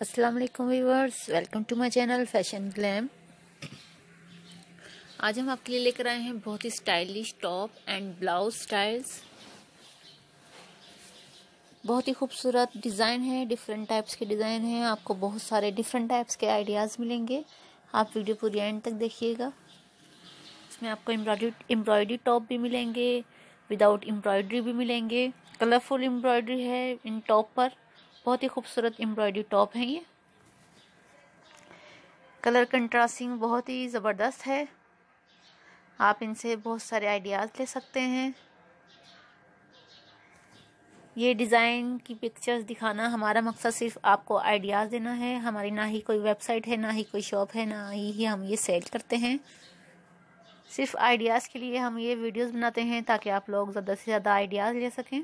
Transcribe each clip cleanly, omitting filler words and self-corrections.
अस्सलाम वालेकुम viewers, welcome to my channel fashion glam. आज हम आपके लिए लेकर आए हैं बहुत ही stylish top and blouse styles. बहुत ही खूबसूरत डिज़ाइन है, डिफरेंट टाइप्स के डिज़ाइन हैं। आपको बहुत सारे डिफरेंट टाइप्स के आइडियाज़ मिलेंगे। आप वीडियो पूरी एंड तक देखिएगा। इसमें आपको एम्ब्रॉयडरी टॉप भी मिलेंगे, विदाउट एम्ब्रॉयडरी भी मिलेंगे। कलरफुल एम्ब्रॉयडरी है इन टॉप पर। बहुत ही खूबसूरत एम्ब्रॉयडरी टॉप है ये। कलर कंट्रास्टिंग बहुत ही ज़बरदस्त है। आप इनसे बहुत सारे आइडियाज़ ले सकते हैं। ये डिज़ाइन की पिक्चर्स दिखाना हमारा मकसद सिर्फ आपको आइडियाज़ देना है। हमारी ना ही कोई वेबसाइट है, ना ही कोई शॉप है, ना ही हम ये सेल करते हैं। सिर्फ आइडियाज़ के लिए हम ये वीडियोस बनाते हैं ताकि आप लोग ज़्यादा से ज़्यादा आइडियाज़ ले सकें।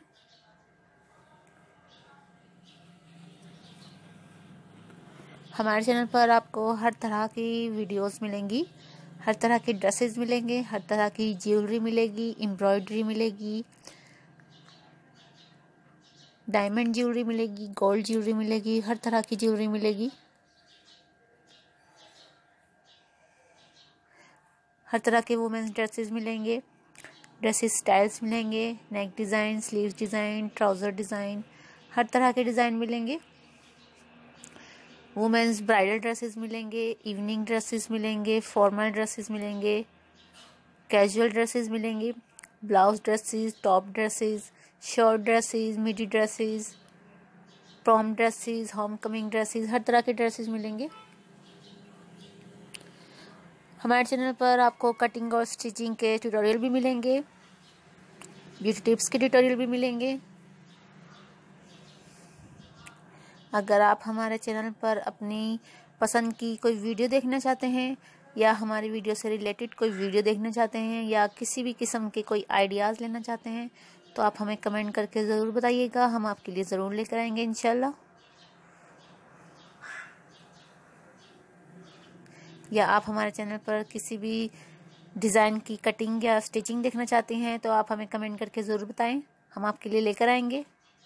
हमारे चैनल पर आपको हर तरह की वीडियोस मिलेंगी, हर तरह की ड्रेसेस मिलेंगे, हर तरह की ज्वेलरी मिलेगी, एम्ब्रॉयडरी मिलेगी, डायमंड ज्वेलरी मिलेगी, गोल्ड ज्वेलरी मिलेगी, हर तरह की ज्वेलरी मिलेगी। हर तरह के वुमेन्स ड्रेसेस मिलेंगे, ड्रेसेस स्टाइल्स मिलेंगे, neck design, sleeve design, trouser design, हर तरह के डिज़ाइन मिलेंगे। वुमेन्स ब्राइडल ड्रेसेस मिलेंगे, इवनिंग ड्रेसेस मिलेंगे, फॉर्मल ड्रेसेस मिलेंगे, कैजुअल ड्रेसेस मिलेंगे, blouse dresses, top dresses, short dresses, midi dresses, prom dresses, homecoming dresses, हर तरह के ड्रेसेस मिलेंगे। हमारे चैनल पर आपको कटिंग और स्टिचिंग के ट्यूटोरियल भी मिलेंगे, ब्यूटी टिप्स के ट्यूटोरियल भी मिलेंगे। अगर आप हमारे चैनल पर अपनी पसंद की कोई वीडियो देखना चाहते हैं या हमारी वीडियो से रिलेटेड कोई वीडियो देखना चाहते हैं या किसी भी किस्म के कोई आइडियाज़ लेना चाहते हैं तो आप हमें कमेंट करके ज़रूर बताइएगा। हम आपके लिए ज़रूर लेकर आएंगे इंशाल्लाह। या आप हमारे चैनल पर किसी भी डिज़ाइन की कटिंग या स्टिचिंग देखना चाहते हैं तो आप हमें कमेंट करके ज़रूर बताएं, हम आपके लिए लेकर आएंगे।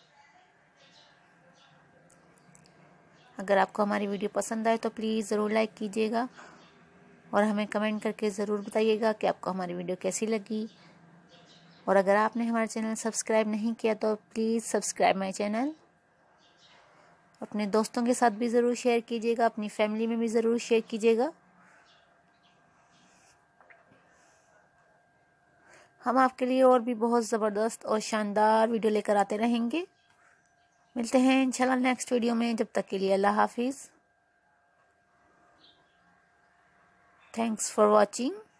अगर आपको हमारी वीडियो पसंद आए तो प्लीज़ ज़रूर लाइक कीजिएगा और हमें कमेंट करके ज़रूर बताइएगा कि आपको हमारी वीडियो कैसी लगी। और अगर आपने हमारा चैनल सब्सक्राइब नहीं किया तो प्लीज़ सब्सक्राइब माय चैनल। अपने दोस्तों के साथ भी ज़रूर शेयर कीजिएगा, अपनी फैमिली में भी ज़रूर शेयर कीजिएगा। हम आपके लिए और भी बहुत ज़बरदस्त और शानदार वीडियो लेकर आते रहेंगे। मिलते हैं इंशाल्लाह नेक्स्ट वीडियो में। जब तक के लिए अल्लाह हाफिज़। Thanks for watching.